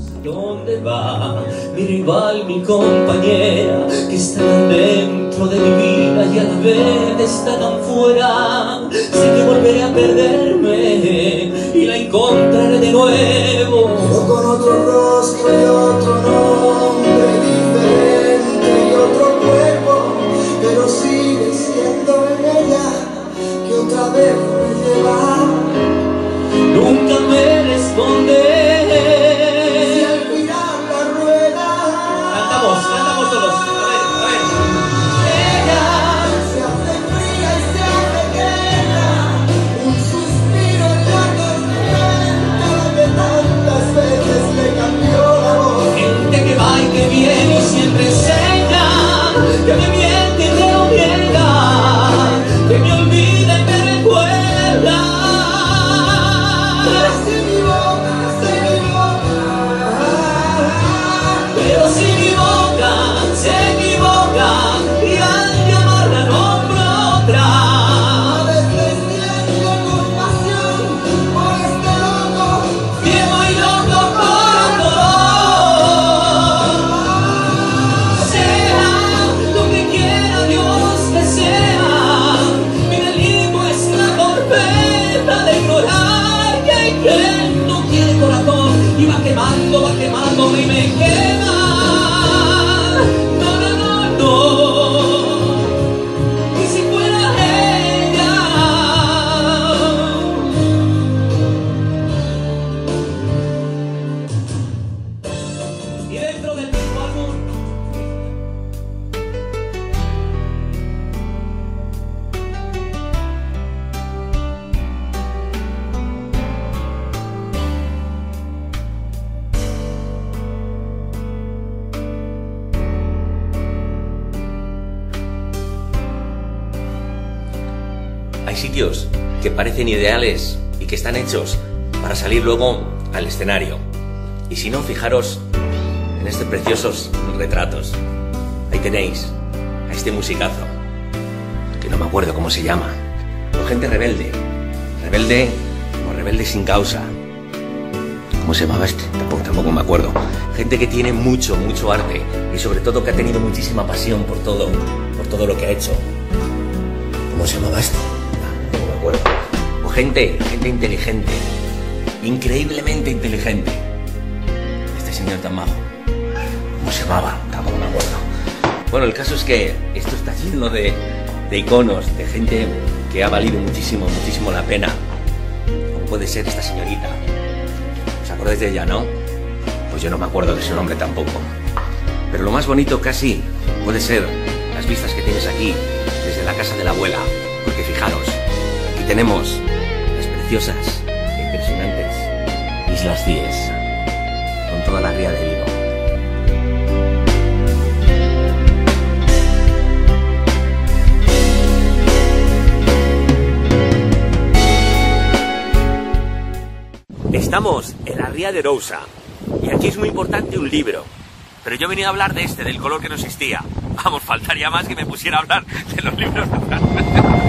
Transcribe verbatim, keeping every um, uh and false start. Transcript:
¿Dónde va mi rival, mi compañera, que está dentro de mi vida y a la vez está tan fuera? Sé que volveré a perderme y la encontraré de nuevo, pero con otro rostro y otro nombre diferente y otro cuerpo, pero sigue siendo ella que otra vez me lleva. Nunca me responde. Cantamos todos, a ver, a ver. Ella se hace fría y se hace guerra, un suspiro en la tormenta donde tantas veces le cambió la voz. Gente que va y que viene y siempre seca, que me miente y me lo niega, que me olvida y me recuerda. Pero si mi boca se equivoca, Pero si mi boca se equivoca y al llamarla nombro otra, a veces siento compasión por este loco, ciego y loco corazón. Sea lo que quiera Dios que sea, mi delito es la torpeza de ignorar que hay quien no tiene corazón y va quemando, va quemando y me quema. No, no, no, no. Y si fuera ella. Y dentro del mismo álbum hay sitios que parecen ideales y que están hechos para salir luego al escenario. Y si no, fijaros en estos preciosos retratos. Ahí tenéis a este musicazo, que no me acuerdo cómo se llama. O gente rebelde. Rebelde o rebelde sin causa. ¿Cómo se llamaba este? Tampoco, tampoco me acuerdo. Gente que tiene mucho, mucho arte y sobre todo que ha tenido muchísima pasión por todo, por todo lo que ha hecho. ¿Cómo se llamaba este? No me acuerdo. O gente, gente inteligente, increíblemente inteligente. Este señor tan majo, ¿cómo se llamaba? Tampoco me acuerdo. Bueno, el caso es que esto está lleno de, de iconos, de gente que ha valido muchísimo, muchísimo la pena. Como puede ser esta señorita. ¿Os acordáis de ella, no? Pues yo no me acuerdo de su nombre tampoco. Pero lo más bonito casi puede ser las vistas que tienes aquí, desde la casa de la abuela. Porque fijaros, aquí tenemos las preciosas e impresionantes Islas Cíes, con toda la ría de Vigo. Estamos en la ría de Arousa y aquí es muy importante un libro. Pero yo venía a hablar de este, del color que no existía. Vamos, faltaría más que me pusiera a hablar de los libros de